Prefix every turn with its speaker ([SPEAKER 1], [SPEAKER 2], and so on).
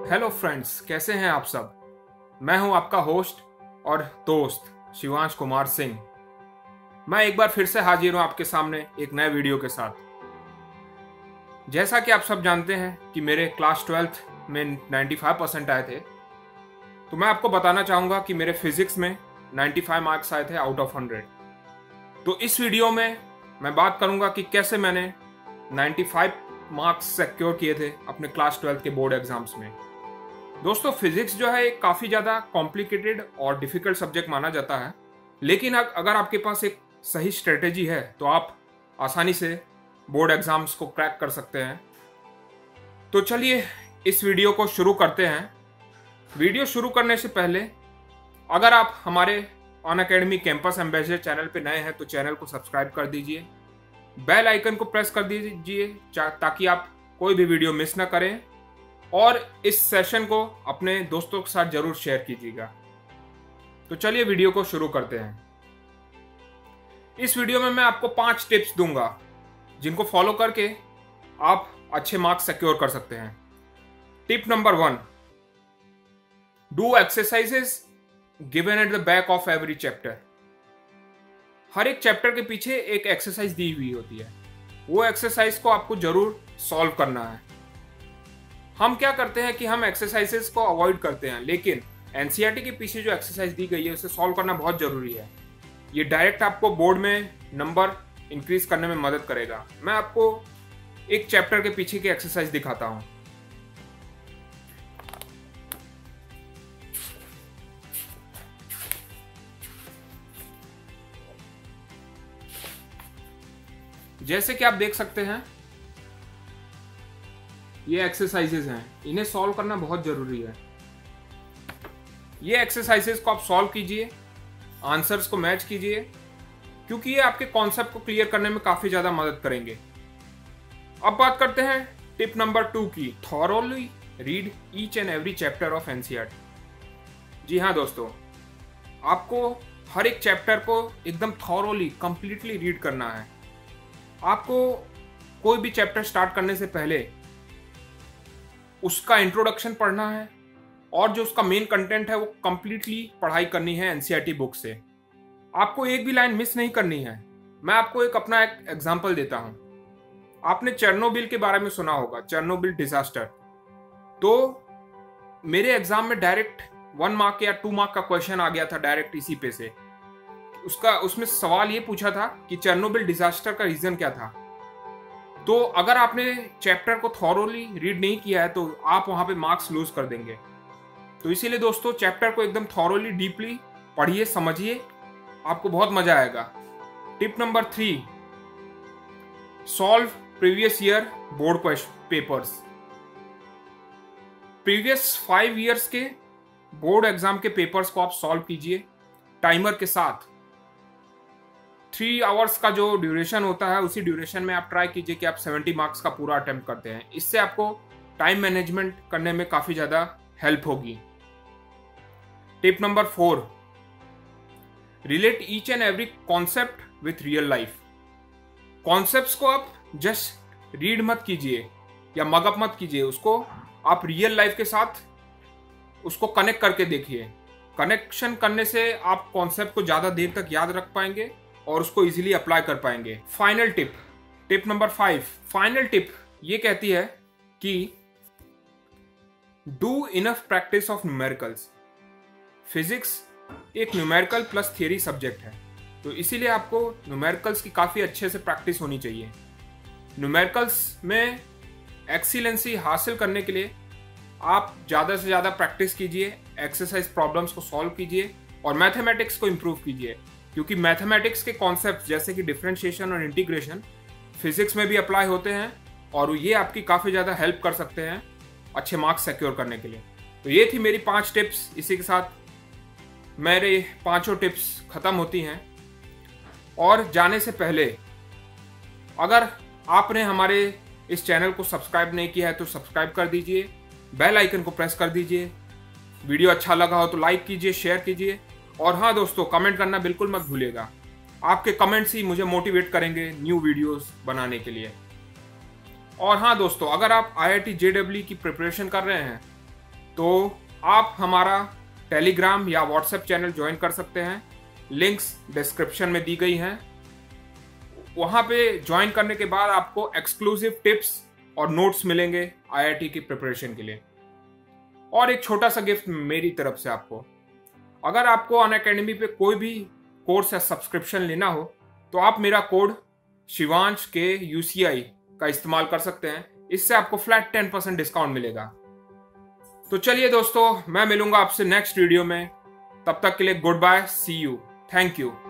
[SPEAKER 1] Hello friends, कैसे हैं आप सब। मैं हूं आपका होस्ट और दोस्त शिवांश कुमार सिंह। मैं एक बार फिर से हाजिर हूं आपके सामने एक नए वीडियो के साथ। जैसा कि आप सब जानते हैं कि मेरे क्लास 12th में 95% आए थे, तो मैं आपको बताना चाहूँगा कि मेरे फिजिक्स में 95 मार्क्स आए थे आउट ऑफ 100। तो इस वीडियो में मैं बात करूँगा कि कैसे मैंने 95 मार्क्स सिक्योर किए थे अपने क्लास 12th के बोर्ड एग्जाम्स में। दोस्तों, फिजिक्स जो है एक काफ़ी ज़्यादा कॉम्प्लिकेटेड और डिफ़िकल्ट सब्जेक्ट माना जाता है, लेकिन अगर आपके पास एक सही स्ट्रेटेजी है तो आप आसानी से बोर्ड एग्ज़ाम्स को क्रैक कर सकते हैं। तो चलिए इस वीडियो को शुरू करते हैं। वीडियो शुरू करने से पहले अगर आप हमारे अनअकैडमी कैंपस एम्बेसडर चैनल पर नए हैं तो चैनल को सब्सक्राइब कर दीजिए, बेल आइकन को प्रेस कर दीजिए ताकि आप कोई भी वीडियो मिस ना करें, और इस सेशन को अपने दोस्तों के साथ जरूर शेयर कीजिएगा। तो चलिए वीडियो को शुरू करते हैं। इस वीडियो में मैं आपको 5 टिप्स दूंगा जिनको फॉलो करके आप अच्छे मार्क्स सिक्योर कर सकते हैं। Tip number 1, do exercises given at the back of every chapter. हर एक चैप्टर के पीछे एक एक्सरसाइज दी हुई होती है, वो एक्सरसाइज को आपको जरूर सॉल्व करना है। हम क्या करते हैं कि हम एक्सरसाइजेस को अवॉइड करते हैं, लेकिन एनसीईआरटी के पीछे जो एक्सरसाइज दी गई है उसे सॉल्व करना बहुत जरूरी है। ये डायरेक्ट आपको बोर्ड में नंबर इंक्रीज करने में मदद करेगा। मैं आपको एक चैप्टर के पीछे की एक्सरसाइज दिखाता हूं। जैसे कि आप देख सकते हैं, ये एक्सरसाइजेज हैं, इन्हें सॉल्व करना बहुत जरूरी है। ये एक्सरसाइजेज को आप सॉल्व कीजिए, आंसर्स को मैच कीजिए, क्योंकि ये आपके कॉन्सेप्ट को क्लियर करने में काफी ज्यादा मदद करेंगे। अब बात करते हैं टिप नंबर 2 की, thoroughly read each and every chapter of NCERT. जी हाँ दोस्तों, आपको हर एक चैप्टर को एकदम थॉरोली कंप्लीटली रीड करना है। आपको कोई भी चैप्टर स्टार्ट करने से पहले उसका इंट्रोडक्शन पढ़ना है, और जो उसका मेन कंटेंट है वो कंप्लीटली पढ़ाई करनी है एनसीईआरटी बुक से। आपको एक भी लाइन मिस नहीं करनी है। मैं आपको अपना एक एग्जांपल देता हूं। आपने चेरनोबिल के बारे में सुना होगा, चेरनोबिल डिजास्टर। तो मेरे एग्जाम में डायरेक्ट 1 मार्क या 2 मार्क का क्वेश्चन आ गया था डायरेक्ट इसी पे से। उसमें सवाल ये पूछा था कि चेरनोबिल डिजास्टर का रीजन क्या था। तो अगर आपने चैप्टर को थॉरोली रीड नहीं किया है तो आप वहां पे मार्क्स लूज कर देंगे। तो इसीलिए दोस्तों, चैप्टर को एकदम थॉरोली डीपली पढ़िए, समझिए, आपको बहुत मजा आएगा। Tip number 3, solve previous year board papers. Previous 5 years के बोर्ड एग्जाम के पेपर्स को आप सॉल्व कीजिए टाइमर के साथ। 3 आवर्स का जो ड्यूरेशन होता है, उसी ड्यूरेशन में आप ट्राई कीजिए कि आप 70 मार्क्स का पूरा अटेम्प्ट करते हैं। इससे आपको टाइम मैनेजमेंट करने में काफी ज्यादा हेल्प होगी। Tip number 4, relate each and every concept with real life. Concepts को आप जस्ट रीड मत कीजिए या मगअप मत कीजिए, उसको आप रियल लाइफ के साथ उसको कनेक्ट करके देखिए। कनेक्शन करने से आप कॉन्सेप्ट को ज्यादा देर तक याद रख पाएंगे और उसको इजीली अप्लाई कर पाएंगे। Final tip, tip number 5, final tip ये कहती है कि do enough practice of numericals. Physics एक न्यूमेरिकल प्लस थियरी सब्जेक्ट है, तो इसीलिए आपको न्यूमेरिकल्स की काफी अच्छे से प्रैक्टिस होनी चाहिए। न्यूमेरिकल्स में एक्सीलेंसी हासिल करने के लिए आप ज्यादा से ज्यादा प्रैक्टिस कीजिए, एक्सरसाइज प्रॉब्लम्स को सॉल्व कीजिए और मैथमेटिक्स को इंप्रूव कीजिए, क्योंकि मैथमेटिक्स के कॉन्सेप्ट जैसे कि डिफरेंशिएशन और इंटीग्रेशन फिजिक्स में भी अप्लाई होते हैं, और ये आपकी काफ़ी ज़्यादा हेल्प कर सकते हैं अच्छे मार्क्स सिक्योर करने के लिए। तो ये थी मेरी 5 टिप्स। इसी के साथ मेरे 5 टिप्स ख़त्म होती हैं। और जाने से पहले अगर आपने हमारे इस चैनल को सब्सक्राइब नहीं किया है तो सब्सक्राइब कर दीजिए, बेल आइकन को प्रेस कर दीजिए। वीडियो अच्छा लगा हो तो लाइक कीजिए, शेयर कीजिए, और हाँ दोस्तों, कमेंट करना बिल्कुल मत भूलिएगा। आपके कमेंट्स ही मुझे मोटिवेट करेंगे न्यू वीडियोस बनाने के लिए। और हाँ दोस्तों, अगर आप IIT JEE की प्रिपरेशन कर रहे हैं तो आप हमारा टेलीग्राम या व्हाट्सएप चैनल ज्वाइन कर सकते हैं। लिंक्स डिस्क्रिप्शन में दी गई हैं। वहाँ पे ज्वाइन करने के बाद आपको एक्सक्लूसिव टिप्स और नोट्स मिलेंगे IIT की प्रिपरेशन के लिए। और एक छोटा सा गिफ्ट मेरी तरफ से आपको, अगर आपको अनअकैडमी पे कोई भी कोर्स या सब्सक्रिप्शन लेना हो तो आप मेरा कोड शिवांश के UCI का इस्तेमाल कर सकते हैं। इससे आपको फ्लैट 10% डिस्काउंट मिलेगा। तो चलिए दोस्तों, मैं मिलूंगा आपसे नेक्स्ट वीडियो में। तब तक के लिए good bye, see you, thank you.